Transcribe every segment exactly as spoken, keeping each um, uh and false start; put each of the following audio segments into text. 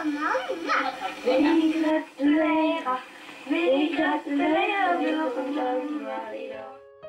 mamma. Vi gratulerar, vi gratulerar du som föddes idag.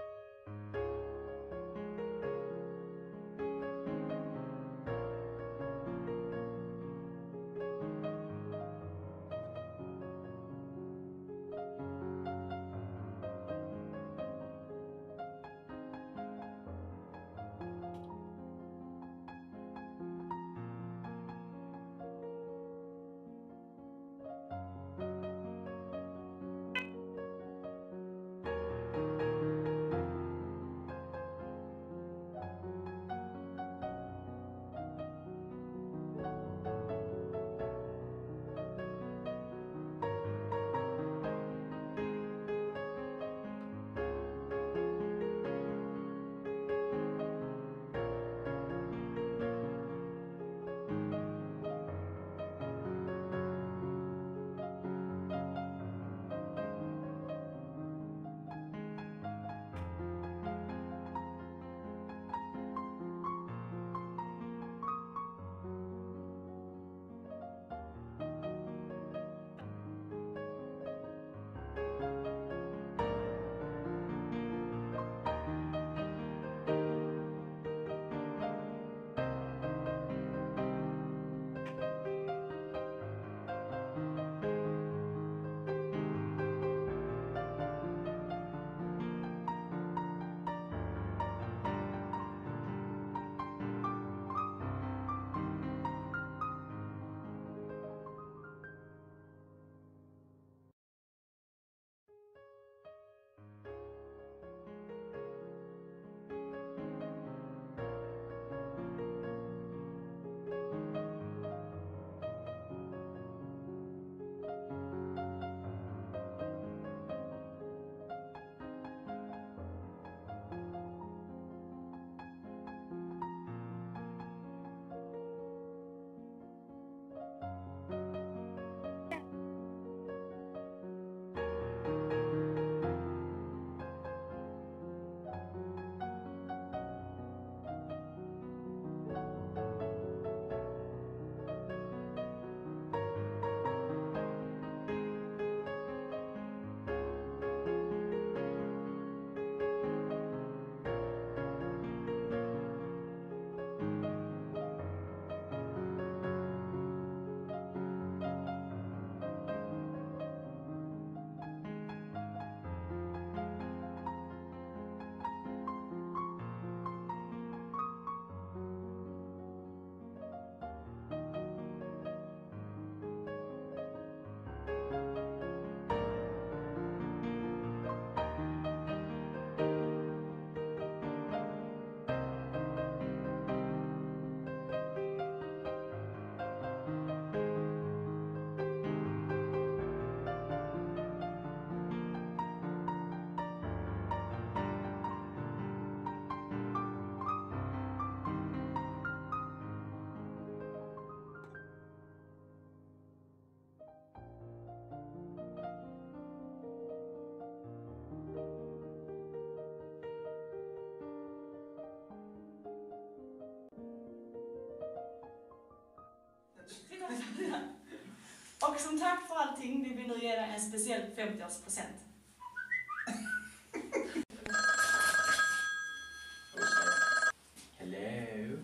Och som tack för allting vill vi nu ge dig en speciell femtioårspresent. Hello.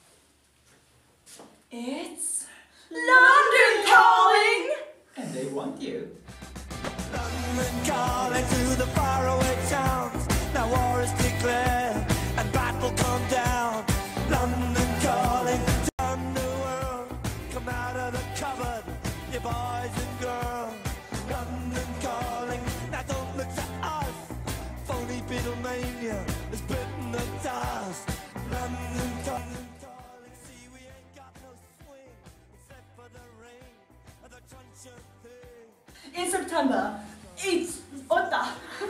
It's London calling! And they want you. London calling to the faraway towns. Now war is declared and battle come down. London calling to the world. Come out of the cupboard, you boys and girls. London calling, now don't look to us. Phony Beatlemania has bitten the dust. London calling, calling, see we ain't got no swing except for the rain and the crunch of thing. In September, it's åtta.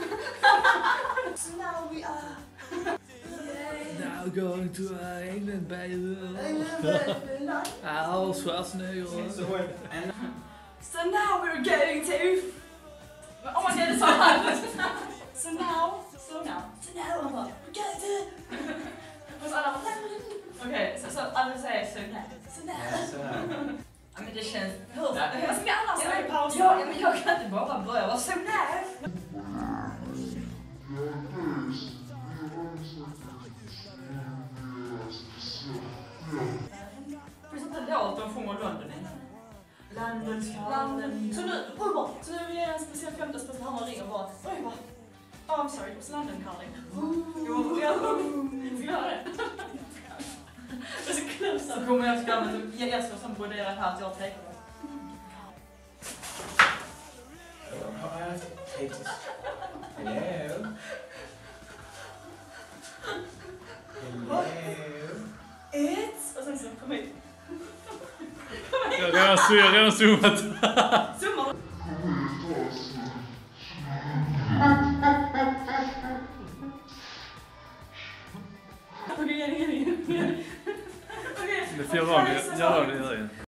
So now we are Now going to uh, England, baby. Arnold Schwarzenegger. So now we're going to... Oh my god, it's so hard. So now, so now, so now I'm like, we're going to... Och så alla bara... Okej, så, så alla säger så now. Så now. Ja, så här. Ja men det känns... London calling. Så nu, oj bara, så nu är det en speciell femte speciell han ringer och bara, oj bara. Oh, I'm sorry, it was London calling. Jo, jag ska göra det. Det är så close. Så kommer jag ska använda ge Eskil som broderar här till jag tänker på. Hello. Hello. It's... Och sen så, kom hit. Jag har redan, jag har redan zoomat. Zoomar. Okej, igen, igen, igen. Okej. Det är fjärde gången jag gör det igen.